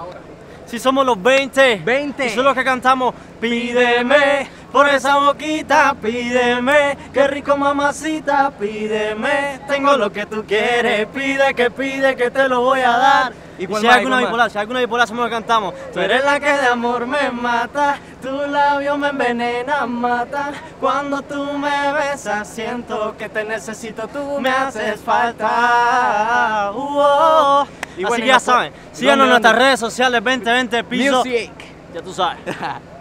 Si somos los 20, 20. Eso es lo que cantamos. Pídeme por esa boquita, pídeme. Qué rico mamacita, pídeme. Tengo lo que tú quieres, pide que te lo voy a dar. Y si hay alguna bipolar, somos lo que cantamos. Tú eres la que de amor me mata, tus labios me envenenan, matan. Cuando tú me besas, siento que te necesito, tú me haces falta. Así que ya saben, síganos en nuestras redes sociales 2020 Piso. Music. Ya tú sabes.